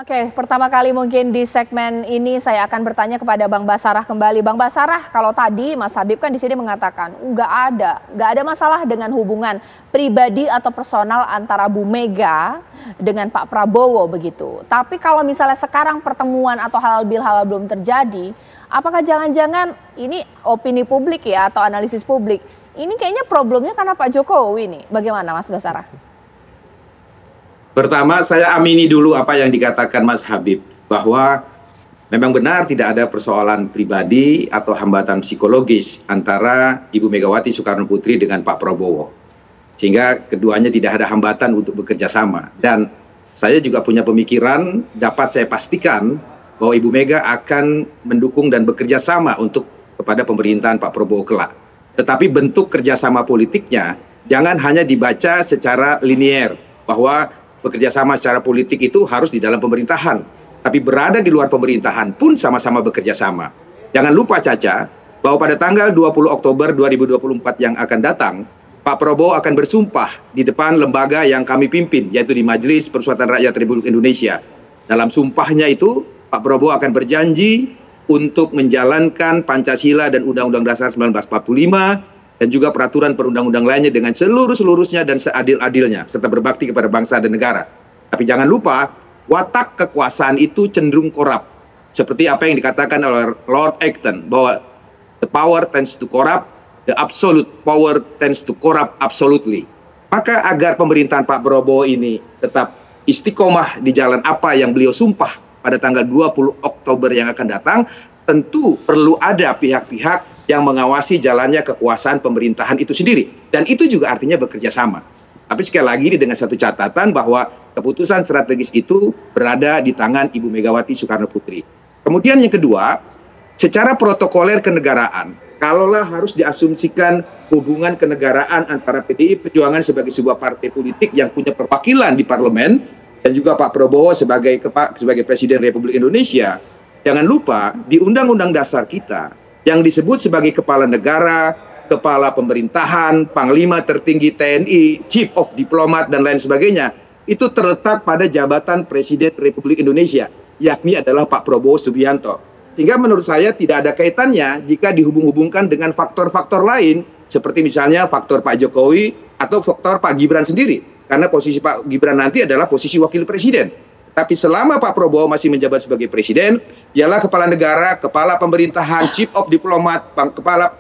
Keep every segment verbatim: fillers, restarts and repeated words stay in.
Oke, pertama kali mungkin di segmen ini saya akan bertanya kepada Bang Basarah kembali. Bang Basarah, kalau tadi Mas Habib kan di sini mengatakan nggak ada, nggak ada masalah dengan hubungan pribadi atau personal antara Bu Mega dengan Pak Prabowo begitu. Tapi kalau misalnya sekarang pertemuan atau halal bil halal belum terjadi, apakah jangan-jangan ini opini publik ya atau analisis publik? Ini kayaknya problemnya karena Pak Jokowi nih. Bagaimana Mas Basarah? Pertama, saya amini dulu apa yang dikatakan Mas Habib, bahwa memang benar tidak ada persoalan pribadi atau hambatan psikologis antara Ibu Megawati Soekarno Putri dengan Pak Prabowo. Sehingga keduanya tidak ada hambatan untuk bekerja sama. Dan saya juga punya pemikiran, dapat saya pastikan bahwa Ibu Mega akan mendukung dan bekerja sama untuk kepada pemerintahan Pak Prabowo kelak. Tetapi bentuk kerjasama politiknya jangan hanya dibaca secara linier, bahwa bekerja sama secara politik itu harus di dalam pemerintahan. Tapi berada di luar pemerintahan pun sama-sama bekerja sama. Jangan lupa Caca, bahwa pada tanggal dua puluh Oktober dua ribu dua puluh empat yang akan datang, Pak Prabowo akan bersumpah di depan lembaga yang kami pimpin, yaitu di Majelis Permusyawaratan Rakyat Republik Indonesia. Dalam sumpahnya itu, Pak Prabowo akan berjanji untuk menjalankan Pancasila dan Undang-Undang Dasar seribu sembilan ratus empat puluh lima, dan juga peraturan perundang-undang lainnya dengan seluruh-seluruhnya dan seadil-adilnya, serta berbakti kepada bangsa dan negara. Tapi jangan lupa, watak kekuasaan itu cenderung korup. Seperti apa yang dikatakan oleh Lord Acton, bahwa the power tends to corrupt, the absolute power tends to corrupt absolutely. Maka agar pemerintahan Pak Prabowo ini tetap istiqomah di jalan apa yang beliau sumpah pada tanggal dua puluh Oktober yang akan datang, tentu perlu ada pihak-pihak yang mengawasi jalannya kekuasaan pemerintahan itu sendiri. Dan itu juga artinya bekerja sama. Tapi sekali lagi ini dengan satu catatan bahwa keputusan strategis itu berada di tangan Ibu Megawati Soekarno Putri. Kemudian yang kedua, secara protokoler kenegaraan, kalaulah harus diasumsikan hubungan kenegaraan antara P D I Perjuangan sebagai sebuah partai politik yang punya perwakilan di parlemen, dan juga Pak Prabowo sebagai, sebagai Presiden Republik Indonesia, jangan lupa di Undang-Undang Dasar kita, yang disebut sebagai kepala negara, kepala pemerintahan, panglima tertinggi T N I, chief of diplomat, dan lain sebagainya, itu terletak pada jabatan Presiden Republik Indonesia, yakni adalah Pak Prabowo Subianto. Sehingga menurut saya tidak ada kaitannya jika dihubung-hubungkan dengan faktor-faktor lain, seperti misalnya faktor Pak Jokowi atau faktor Pak Gibran sendiri. Karena posisi Pak Gibran nanti adalah posisi wakil presiden. Tapi selama Pak Prabowo masih menjabat sebagai presiden, ialah kepala negara, kepala pemerintahan, chief of diplomat, pang, kepala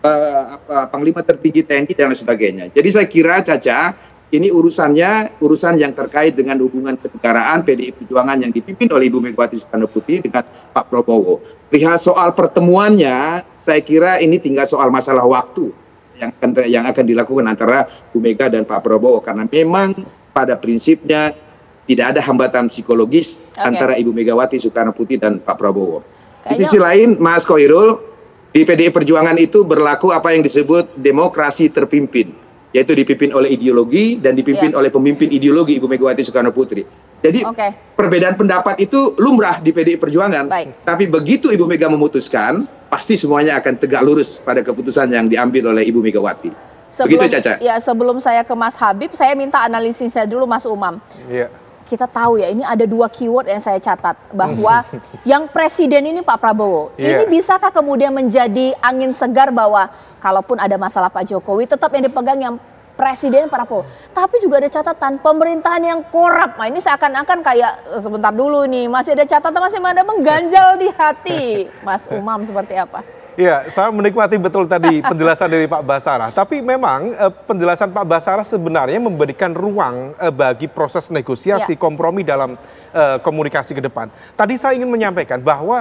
uh, panglima tertinggi T N I, dan lain sebagainya. Jadi saya kira Caca, ini urusannya urusan yang terkait dengan hubungan kenegaraan P D I Perjuangan yang dipimpin oleh Ibu Megawati Soekarno Putri dengan Pak Prabowo. Perihal soal pertemuannya, saya kira ini tinggal soal masalah waktu yang akan, yang akan dilakukan antara Bu Mega dan Pak Prabowo. Karena memang pada prinsipnya tidak ada hambatan psikologis okay. antara Ibu Megawati Soekarno Putri dan Pak Prabowo. Kayaknya... Di sisi lain, Mas Khoirul, di P D I Perjuangan itu berlaku apa yang disebut demokrasi terpimpin, yaitu dipimpin oleh ideologi dan dipimpin yeah. oleh pemimpin ideologi Ibu Megawati Soekarno Putri. Jadi okay. perbedaan pendapat itu lumrah di P D I Perjuangan. Baik. Tapi begitu Ibu Mega memutuskan, pasti semuanya akan tegak lurus pada keputusan yang diambil oleh Ibu Megawati. Sebelum, Begitu Caca. Ya, sebelum saya ke Mas Habib, saya minta analisisnya dulu Mas Umam. Iya. Kita tahu ya, ini ada dua keyword yang saya catat, bahwa yang presiden ini Pak Prabowo. Yeah. Ini bisakah kemudian menjadi angin segar bahwa kalaupun ada masalah Pak Jokowi, tetap yang dipegang yang presiden Pak Prabowo. Tapi juga ada catatan pemerintahan yang korup. Nah ini seakan-akan kayak, sebentar dulu nih, masih ada catatan, masih ada mengganjal di hati. Mas Umam seperti apa? Ya, saya menikmati betul tadi penjelasan dari Pak Basarah. Tapi memang eh, penjelasan Pak Basarah sebenarnya memberikan ruang eh, bagi proses negosiasi, ya. kompromi dalam eh, komunikasi ke depan. Tadi saya ingin menyampaikan bahwa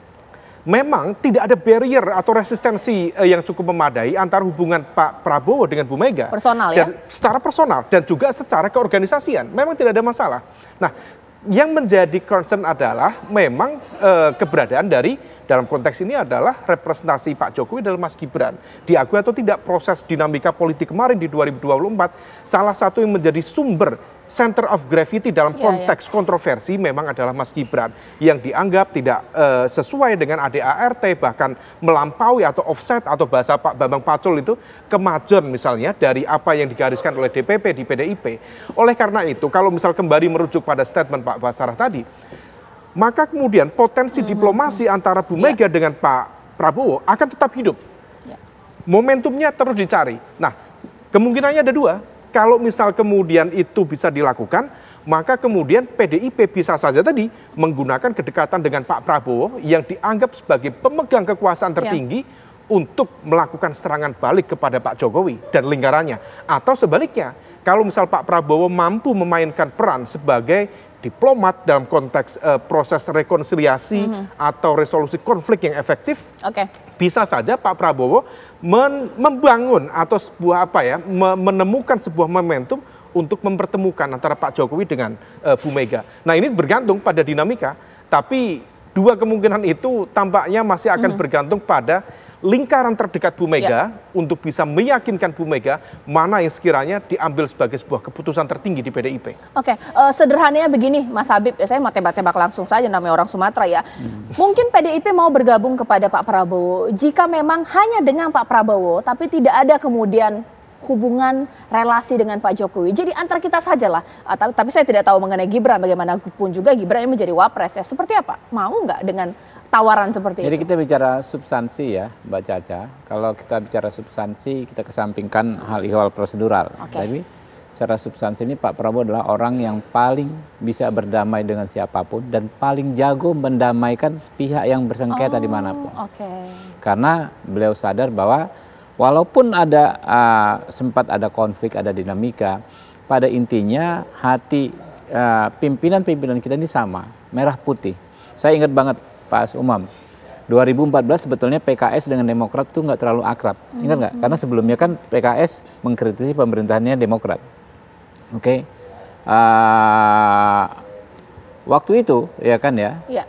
memang tidak ada barrier atau resistensi eh, yang cukup memadai antara hubungan Pak Prabowo dengan Bu Mega. Personal dan, ya? Secara personal dan juga secara keorganisasian. Memang tidak ada masalah. Nah, yang menjadi concern adalah memang eh, keberadaan dari dalam konteks ini adalah representasi Pak Jokowi dalam Mas Gibran. Diakui atau tidak proses dinamika politik kemarin di dua ribu dua puluh empat, salah satu yang menjadi sumber center of gravity dalam konteks ya, ya. kontroversi memang adalah Mas Gibran yang dianggap tidak uh, sesuai dengan A D A R T, bahkan melampaui atau offset atau bahasa Pak Bambang Pacul itu kemajon misalnya dari apa yang digariskan oleh D P P di P D I P. Oleh karena itu kalau misal kembali merujuk pada statement Pak Basarah tadi, maka kemudian potensi hmm. diplomasi antara Bu Mega yeah. dengan Pak Prabowo akan tetap hidup. Yeah. Momentumnya terus dicari. Nah, kemungkinannya ada dua. Kalau misal kemudian itu bisa dilakukan, maka kemudian P D I P bisa saja tadi menggunakan kedekatan dengan Pak Prabowo yang dianggap sebagai pemegang kekuasaan tertinggi yeah. untuk melakukan serangan balik kepada Pak Jokowi dan lingkarannya. Atau sebaliknya, kalau misal Pak Prabowo mampu memainkan peran sebagai diplomat dalam konteks uh, proses rekonsiliasi mm-hmm. atau resolusi konflik yang efektif, okay. bisa saja Pak Prabowo men- membangun atau sebuah apa ya, me- menemukan sebuah momentum untuk mempertemukan antara Pak Jokowi dengan uh, Bu Mega. Nah, ini bergantung pada dinamika, tapi dua kemungkinan itu tampaknya masih akan mm-hmm. bergantung pada lingkaran terdekat Bu Mega ya. Untuk bisa meyakinkan Bu Mega mana yang sekiranya diambil sebagai sebuah keputusan tertinggi di P D I P. Oke, uh, sederhananya begini Mas Habib, ya, saya mau tebak-tebak langsung saja, namanya orang Sumatera ya. Hmm. Mungkin P D I P mau bergabung kepada Pak Prabowo jika memang hanya dengan Pak Prabowo tapi tidak ada kemudian hubungan relasi dengan Pak Jokowi. Jadi antara kita sajalah. Uh, tapi saya tidak tahu mengenai Gibran, bagaimanapun juga Gibran ini menjadi wapres ya. Seperti apa? Mau nggak dengan tawaran seperti Jadi itu? Jadi kita bicara substansi ya, Mbak Caca. Kalau kita bicara substansi, kita kesampingkan hal ihwal prosedural. Okay. Tapi secara substansi ini Pak Prabowo adalah orang yang paling bisa berdamai dengan siapapun dan paling jago mendamaikan pihak yang bersengketa oh, dimanapun. Okay. Karena beliau sadar bahwa walaupun ada uh, sempat ada konflik, ada dinamika, pada intinya hati uh, pimpinan-pimpinan kita ini sama, merah putih. Saya ingat banget Pak Umam, dua ribu empat belas sebetulnya P K S dengan Demokrat itu nggak terlalu akrab, ingat nggak? Mm-hmm. Karena sebelumnya kan P K S mengkritisi pemerintahannya Demokrat. Oke, okay. uh, waktu itu ya kan ya. Yeah.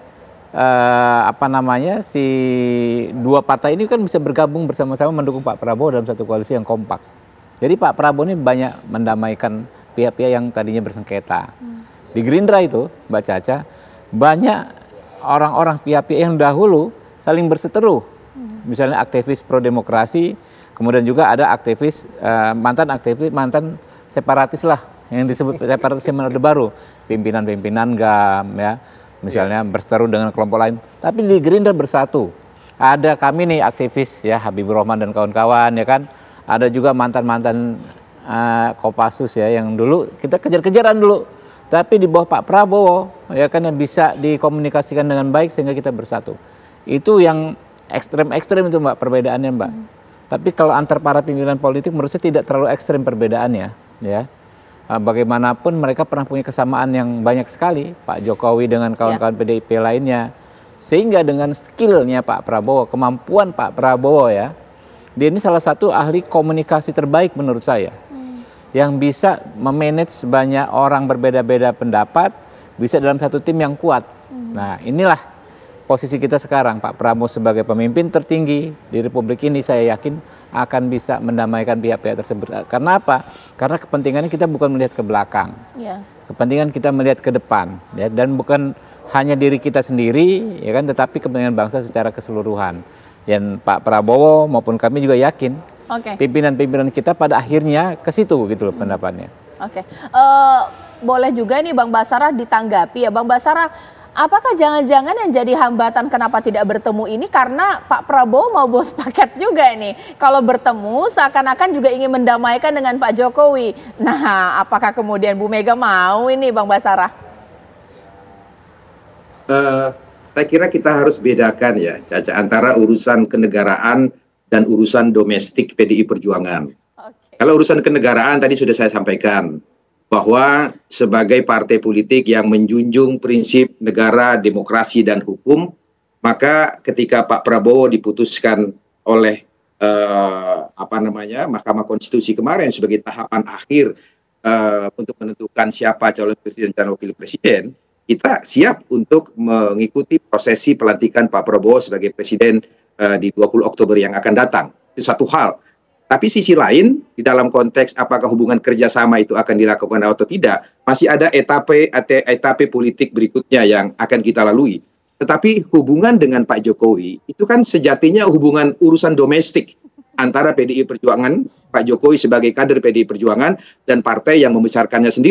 Uh, apa namanya si dua partai ini kan bisa bergabung bersama-sama mendukung Pak Prabowo dalam satu koalisi yang kompak. Jadi Pak Prabowo ini banyak mendamaikan pihak-pihak yang tadinya bersengketa. Hmm. Di Gerindra itu, Mbak Caca, banyak orang-orang pihak-pihak yang dahulu saling berseteru. Hmm. Misalnya aktivis pro demokrasi, kemudian juga ada aktivis uh, mantan aktivis mantan separatis lah yang disebut separatis yang Orde Baru, pimpinan-pimpinan G A M ya. Misalnya berseteru dengan kelompok lain, tapi di Gerindra bersatu. Ada kami nih aktivis ya Habibur Rahman dan kawan-kawan ya kan. Ada juga mantan-mantan uh, Kopassus ya yang dulu kita kejar-kejaran dulu. Tapi di bawah Pak Prabowo ya kan yang bisa dikomunikasikan dengan baik sehingga kita bersatu. Itu yang ekstrem-ekstrem itu Mbak perbedaannya Mbak. Hmm. Tapi kalau antar para pimpinan politik menurut saya tidak terlalu ekstrem perbedaannya ya. Bagaimanapun mereka pernah punya kesamaan yang banyak sekali, Pak Jokowi dengan kawan-kawan ya. P D I P lainnya. Sehingga dengan skillnya Pak Prabowo, kemampuan Pak Prabowo ya, dia ini salah satu ahli komunikasi terbaik menurut saya. Hmm. Yang bisa memanage banyak orang berbeda-beda pendapat, bisa dalam satu tim yang kuat. Hmm. Nah inilah posisi kita sekarang, Pak Prabowo sebagai pemimpin tertinggi di Republik ini saya yakin akan bisa mendamaikan pihak-pihak tersebut. Karena apa? Karena kepentingannya kita bukan melihat ke belakang. Ya. Kepentingan kita melihat ke depan ya, dan bukan hanya diri kita sendiri ya kan, tetapi kepentingan bangsa secara keseluruhan. Dan Pak Prabowo maupun kami juga yakin okay. pimpinan-pimpinan kita pada akhirnya ke situ gitu loh hmm. pendapatnya. Oke. Okay. Uh, boleh juga nih Bang Basarah ditanggapi ya. Bang Basarah, apakah jangan-jangan yang jadi hambatan kenapa tidak bertemu ini karena Pak Prabowo mau bos paket juga ini? Kalau bertemu seakan-akan juga ingin mendamaikan dengan Pak Jokowi. Nah, apakah kemudian Bu Mega mau ini Bang Basarah? Uh, saya kira kita harus bedakan ya, Caca, antara urusan kenegaraan dan urusan domestik P D I Perjuangan. Okay. Kalau urusan kenegaraan tadi sudah saya sampaikan, bahwa sebagai partai politik yang menjunjung prinsip negara, demokrasi, dan hukum, maka ketika Pak Prabowo diputuskan oleh eh, apa namanya Mahkamah Konstitusi kemarin sebagai tahapan akhir eh, untuk menentukan siapa calon presiden dan wakil presiden, kita siap untuk mengikuti prosesi pelantikan Pak Prabowo sebagai presiden eh, di dua puluh Oktober yang akan datang. Itu satu hal. Tapi sisi lain, di dalam konteks apakah hubungan kerjasama itu akan dilakukan atau tidak, masih ada etape, etape politik berikutnya yang akan kita lalui. Tetapi hubungan dengan Pak Jokowi, itu kan sejatinya hubungan urusan domestik antara P D I Perjuangan, Pak Jokowi sebagai kader P D I Perjuangan, dan partai yang membesarkannya sendiri.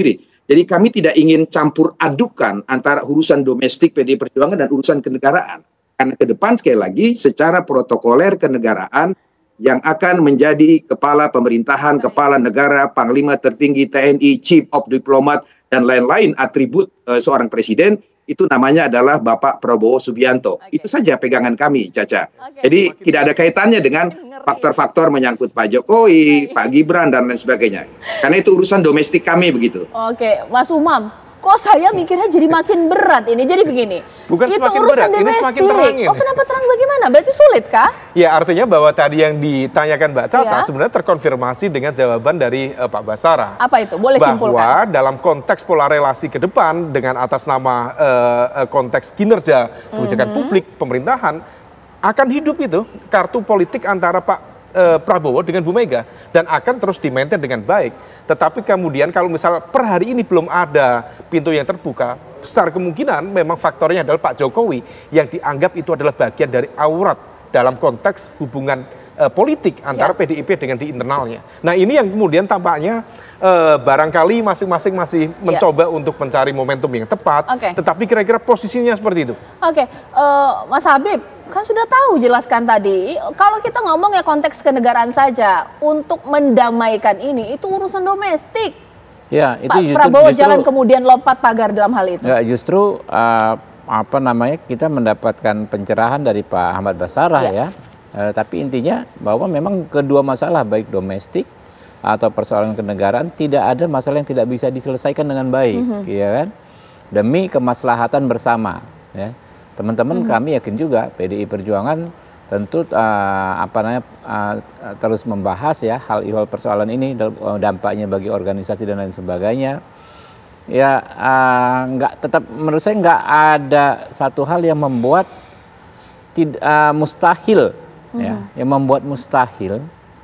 Jadi kami tidak ingin campur adukan antara urusan domestik P D I Perjuangan dan urusan kenegaraan. Karena ke depan sekali lagi secara protokoler kenegaraan yang akan menjadi kepala pemerintahan, kepala negara, panglima tertinggi T N I, chief of diplomat, dan lain-lain atribut uh, seorang presiden, itu namanya adalah Bapak Prabowo Subianto. Okay. Itu saja pegangan kami, Caca. Okay. Jadi tidak ada kaitannya dengan faktor-faktor menyangkut Pak Jokowi, okay. Pak Gibran, dan lain sebagainya. Karena itu urusan domestik kami begitu. Oke, okay. Mas Umam, kok saya mikirnya jadi makin berat ini? Jadi begini, bukan itu semakin urusan berat, domestik. ini semakin terang ini. Oh, kenapa terang bagaimana? Berarti sulit kah? Ya, artinya bahwa tadi yang ditanyakan Mbak Caca ya, sebenarnya terkonfirmasi dengan jawaban dari uh, Pak Basarah. Apa itu? Boleh bahwa simpulkan. Bahwa dalam konteks pola relasi ke depan dengan atas nama uh, uh, konteks kinerja kebijakan mm-hmm. publik pemerintahan akan hidup itu kartu politik antara Pak Uh, Prabowo dengan Bu Mega dan akan terus dimaintain dengan baik. Tetapi kemudian kalau misal per hari ini belum ada pintu yang terbuka, besar kemungkinan memang faktornya adalah Pak Jokowi yang dianggap itu adalah bagian dari aurat dalam konteks hubungan uh, politik antara ya. P D I P dengan di internalnya. Nah, ini yang kemudian tampaknya uh, barangkali masing-masing masih mencoba ya. untuk mencari momentum yang tepat. Okay. Tetapi kira-kira posisinya seperti itu. Oke, okay. uh, Mas Habib, kan sudah tahu jelaskan tadi, kalau kita ngomong ya konteks kenegaraan saja, untuk mendamaikan ini itu urusan domestik. Ya, itu Pak justru, Prabowo justru, jangan kemudian lompat pagar dalam hal itu. Ya, justru uh, apa namanya kita mendapatkan pencerahan dari Pak Ahmad Basarah ya, ya. Uh, tapi intinya bahwa memang kedua masalah baik domestik atau persoalan kenegaraan tidak ada masalah yang tidak bisa diselesaikan dengan baik, mm-hmm. ya kan? Demi kemaslahatan bersama, ya. Teman-teman hmm. kami yakin juga P D I Perjuangan tentu uh, apa namanya uh, terus membahas ya hal ihwal persoalan ini, dampaknya bagi organisasi dan lain sebagainya. Ya nggak uh, tetap menurut saya nggak ada satu hal yang membuat tidak uh, mustahil hmm. ya, yang membuat mustahil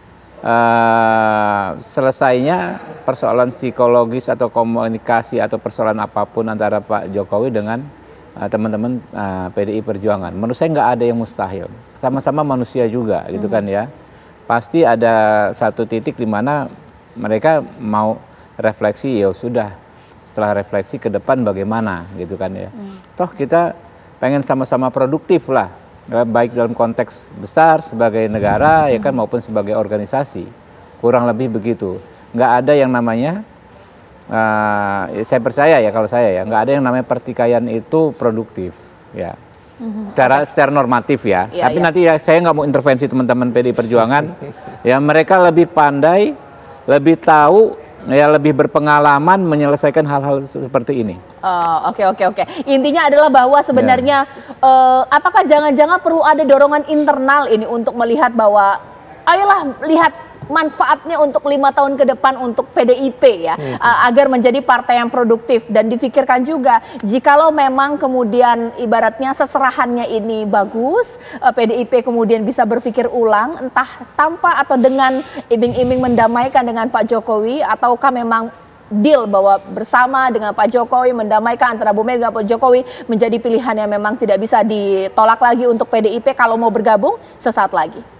uh, selesainya persoalan psikologis atau komunikasi atau persoalan apapun antara Pak Jokowi dengan teman-teman uh, P D I Perjuangan. Menurut saya nggak ada yang mustahil. Sama-sama manusia juga, gitu mm-hmm. kan ya. Pasti ada satu titik di mana mereka mau refleksi, ya sudah. Setelah refleksi ke depan bagaimana, gitu kan ya. Mm. Toh kita pengen sama-sama produktif lah, baik dalam konteks besar sebagai negara, mm-hmm. ya kan, maupun sebagai organisasi. Kurang lebih begitu. Nggak ada yang namanya Uh, saya percaya ya kalau saya ya nggak ada yang namanya pertikaian itu produktif ya mm-hmm. secara okay. secara normatif ya, ya tapi ya. Nanti ya saya nggak mau intervensi teman-teman P D I Perjuangan ya, mereka lebih pandai, lebih tahu ya, lebih berpengalaman menyelesaikan hal-hal seperti ini. Oh, oke oke oke. Intinya adalah bahwa sebenarnya ya. uh, apakah jangan-jangan perlu ada dorongan internal ini untuk melihat bahwa ayolah lihat manfaatnya untuk lima tahun ke depan untuk P D I P ya, hmm. uh, agar menjadi partai yang produktif, dan difikirkan juga jikalau memang kemudian ibaratnya seserahannya ini bagus, uh, P D I P kemudian bisa berpikir ulang entah tanpa atau dengan iming-iming mendamaikan dengan Pak Jokowi, ataukah memang deal bahwa bersama dengan Pak Jokowi mendamaikan antara Bu Mega Pak Jokowi menjadi pilihan yang memang tidak bisa ditolak lagi untuk P D I P kalau mau bergabung sesaat lagi.